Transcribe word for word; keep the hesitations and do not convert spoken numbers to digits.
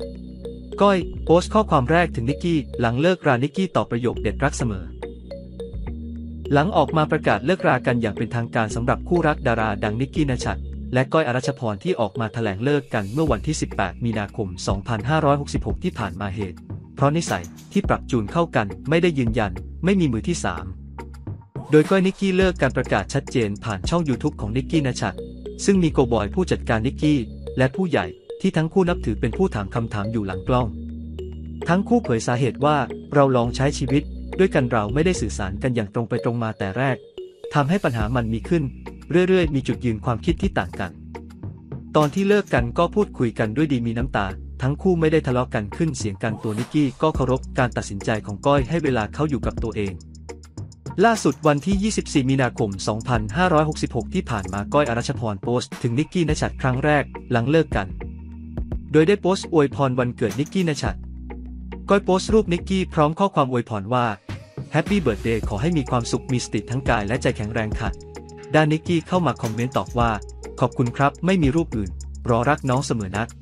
ก้อยโพสต์ข้อความแรกถึงนิกกี้หลังเลิกรานิกกี้ตอบประโยคเด็ดรักเสมอหลังออกมาประกาศเลิกรากันอย่างเป็นทางการสำหรับคู่รักดาราดังนิกกี้ณชัดและก้อยอรัชพรที่ออกมาแถลงเลิกกันเมื่อวันที่สิบแปดมีนาคมสองพันห้าร้อยหกสิบหกที่ผ่านมาเหตุเพราะนิสัยที่ปรับจูนเข้ากันไม่ได้ยืนยันไม่มีมือที่สามโดยก้อยนิกกี้เลิกการประกาศชัดเจนผ่านช่อง YouTube ของนิกกี้ณชัดซึ่งมีโกบอยผู้จัดการนิกกี้และผู้ใหญ่ที่ทั้งคู่นับถือเป็นผู้ถามคำถามอยู่หลังกล้องทั้งคู่เผยสาเหตุว่าเราลองใช้ชีวิตด้วยกันเราไม่ได้สื่อสารกันอย่างตรงไปตรงมาแต่แรกทำให้ปัญหามันมีขึ้นเรื่อยๆมีจุดยืนความคิดที่ต่างกันตอนที่เลิกกันก็พูดคุยกันด้วยดีมีน้ำตาทั้งคู่ไม่ได้ทะเลาะกันขึ้นเสียงกันตัวนิกกี้ก็เคารพการตัดสินใจของก้อยให้เวลาเขาอยู่กับตัวเองล่าสุดวันที่ยี่สิบสี่มีนาคมสองพันห้าร้อยหกสิบหกที่ผ่านมาก้อยอรัชพรโพสต์ถึงนิกกี้ณชัดครั้งแรกหลังเลิกกันโดยได้โพสต์อวยพรวันเกิดนิกกี้ณชัดก้อยโพสต์รูปนิกกี้พร้อมข้อความอวยพรว่าแฮปปี้เบิร์ธเดย์ขอให้มีความสุขมีสติทั้งกายและใจแข็งแรงค่ะด้านนิกกี้เข้ามาคอมเมนต์ตอบว่าขอบคุณครับไม่มีรูปอื่นรอรักน้องเสมอนะ